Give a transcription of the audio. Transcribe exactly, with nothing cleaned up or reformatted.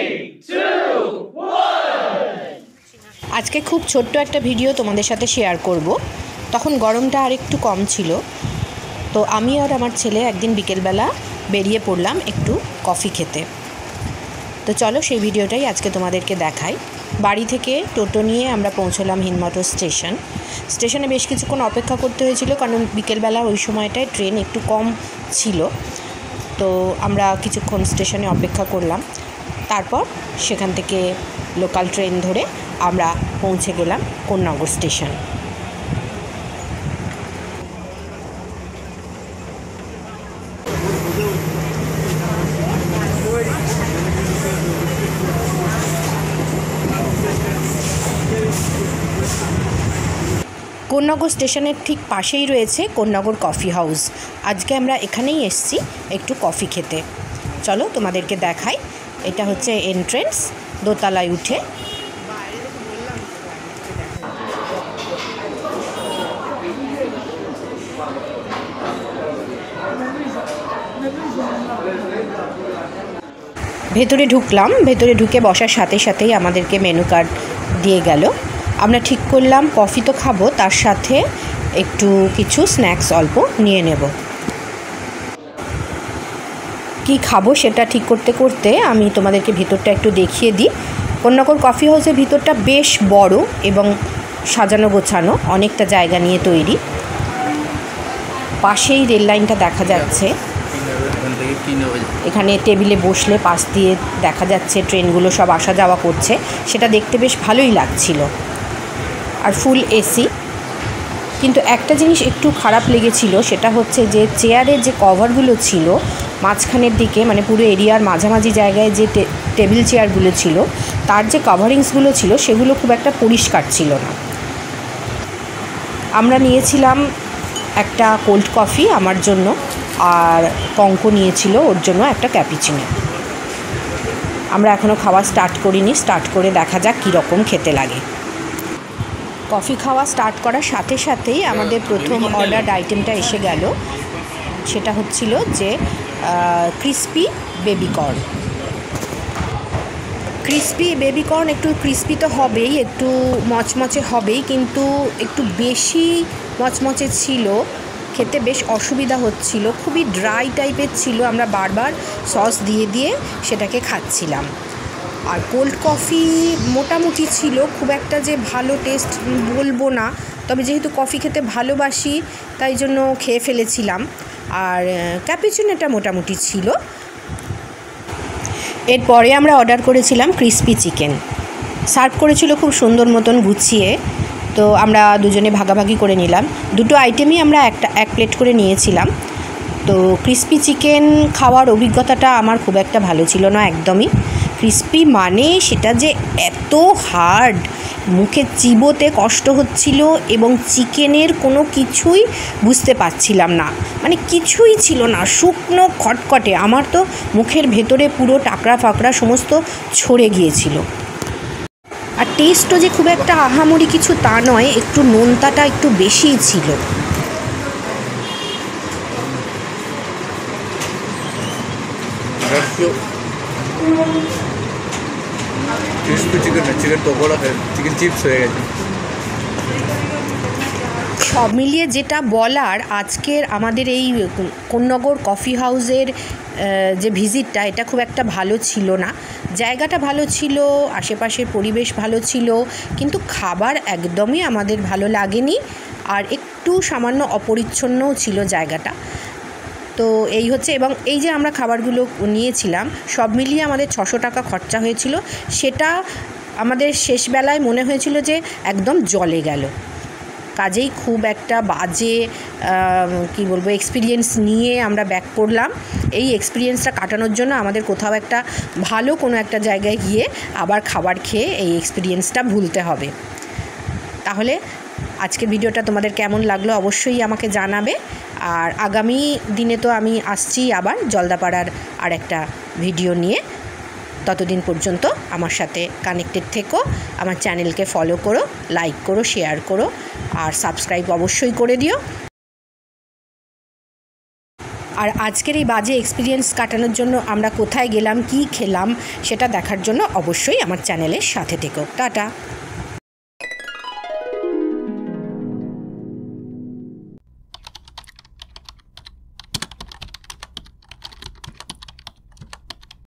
आज के खूब छोट्ट एक भिडियो तुम्हारे साथे शेयर करब। तखन गरमटा और एकटू कम छिलो, तो आमी और आमार छेले एकदिन बिकेल बेला बेरिये पड़लाम एकटू कफि खेते। तो चलो सेई भिडियोटाई आज के तुम्हादेरके देखाई। बाड़ी थेके टोटो निये आमरा पौंछलाम हिंदमोटर स्टेशन। स्टेशने बेश किछुक्षण अपेक्षा करते हयेछिलो, कारण बिकेल बेला ओई समयटाय ट्रेन एकटू कम छिलो। तो आमरा किछुक्षण स्टेशने अपेक्षा करलाम, तारपर सेखान थेके लोकल ट्रेन धरे आमरा पौंछे गेलाम कोन्नागर स्टेशन। कोन्नागर स्टेशনের ঠিক পাশেই রয়েছে কোন্নাগর কফি হাউস। আজকে আমরা এখানেই এসেছি একটু কফি খেতে। চলো তোমাদেরকে দেখাই। এটা হচ্ছে এন্ট্রেন্স, দোতলায় উঠে। ভেতরে ঢুকলাম। ভেতরে ঢুকে বসার সাথে সাথেই আমাদেরকে মেনু কার্ড দিয়ে গেল। আমরা ঠিক করলাম কফি তো খাবো, তার সাথে একটু কিছু স্ন্যাক্স অল্প নিয়ে নেব। কি খাবো সেটা ঠিক করতে করতে আমি তোমাদেরকে ভিতরটা একটু দেখিয়ে দিই। কোন্নাগর কফি হাউসের ভিতরটা বেশ বড় এবং সাজানো গোছানো, অনেকটা জায়গা নিয়ে তৈরি। পাশেই রেল লাইনটা দেখা যাচ্ছে। এখানে টেবিলে বসলে পাশ দিয়ে দেখা যাচ্ছে ট্রেনগুলো সব আসা যাওয়া করছে, সেটা দেখতে বেশ ভালোই লাগছিল। আর ফুল এসি। কিন্তু একটা জিনিস একটু খারাপ লেগেছিল, সেটা হচ্ছে যে চেয়ারের যে কভারগুলো ছিল মাঝখানের দিকে, মানে পুরো এরিয়ার মাঝামাঝি জায়গায় যে টেবিল চেয়ারগুলো ছিল তার যে কভারিংসগুলো ছিল সেগুলো খুব একটা পরিষ্কার ছিল না। আমরা নিয়েছিলাম একটা কোল্ড কফি আমার জন্য, আর পঙ্ক নিয়েছিল ওর জন্য একটা ক্যাপুচিনো। আমরা এখনও খাওয়া স্টার্ট করিনি, স্টার্ট করে দেখা যাক কীরকম খেতে লাগে। কফি খাওয়া স্টার্ট করার সাথে সাথেই আমাদের প্রথম অর্ডার আইটেমটা এসে গেল। সেটা হচ্ছিল যে ক্রিসপি বেবিকর্ন। ক্রিসপি বেবিকর্ন একটু ক্রিসপি তো হবেই, একটু মচমচে হবেই, কিন্তু একটু বেশি মচমচে ছিল, খেতে বেশ অসুবিধা হচ্ছিল, খুবই ড্রাই টাইপের ছিল। আমরা বারবার সস দিয়ে দিয়ে সেটাকে খাচ্ছিলাম। আর কোল্ড কফি মোটামুটি ছিল, খুব একটা যে ভালো টেস্ট বলবো না, তবে যেহেতু কফি খেতে ভালোবাসি তাই জন্য খেয়ে ফেলেছিলাম। আর ক্যাপুচিনোটা মোটামুটি ছিল। এরপরে আমরা অর্ডার করেছিলাম ক্রিসপি চিকেন। সার্ভ করেছিল খুব সুন্দর মতন গুছিয়ে। তো আমরা দুজনে ভাগাভাগি করে নিলাম। দুটো আইটেমই আমরা একটা এক প্লেট করে নিয়েছিলাম। তো ক্রিসপি চিকেন খাওয়ার অভিজ্ঞতাটা আমার খুব একটা ভালো ছিল না একদমই। ক্রিসপি মানে সেটা যে এত হার্ড, মুখে চিবোতে কষ্ট হচ্ছিল, এবং চিকেনের কোনো কিছুই বুঝতে পারছিলাম না, মানে কিছুই ছিল না, শুকনো খটখটে। আমার তো মুখের ভেতরে পুরো টাকরা ফাকড়া সমস্ত ছড়ে গিয়েছিল। আর টেস্টও যে খুব একটা আহামরি কিছু তা নয়, একটু নোনতাটা একটু বেশিই ছিল। সব মিলিয়ে যেটা বলার, আজকের আমাদের এই কোন্নাগর কফি হাউসের যে ভিজিটটা, এটা খুব একটা ভালো ছিল না। জায়গাটা ভালো ছিল, আশেপাশের পরিবেশ ভালো ছিল, কিন্তু খাবার একদমই আমাদের ভালো লাগেনি। আর একটু সামান্য অপরিচ্ছন্নও ছিল জায়গাটা। তো এই হচ্ছে, এবং এই যে আমরা খাবারগুলো নিয়েছিলাম সব মিলিয়ে আমাদের ছশো টাকা খরচা হয়েছিল। সেটা আমাদের শেষবেলায় মনে হয়েছিল যে একদম জলে গেল। কাজেই খুব একটা বাজে কি বলবো এক্সপিরিয়েন্স নিয়ে আমরা ব্যাক করলাম। এই এক্সপিরিয়েন্সটা কাটানোর জন্য আমাদের কোথাও একটা ভালো কোনো একটা জায়গায় গিয়ে আবার খাবার খেয়ে এই এক্সপিরিয়েন্সটা ভুলতে হবে। তাহলে আজকের ভিডিওটা তোমাদের কেমন লাগলো অবশ্যই আমাকে জানাবে। আর আগামী দিনে তো আমি আসছি আবার জলদাপাড়ার আর একটা ভিডিও নিয়ে। ততদিন পর্যন্ত আমার সাথে কানেক্টেড থেকো, আমার চ্যানেলকে ফলো করো, লাইক করো, শেয়ার করো, আর সাবস্ক্রাইব অবশ্যই করে দিও। আর আজকের এই বাজে এক্সপিরিয়েন্স কাটানোর জন্য আমরা কোথায় গেলাম, কি খেলাম, সেটা দেখার জন্য অবশ্যই আমার চ্যানেলের সাথে থেকো। টাটা।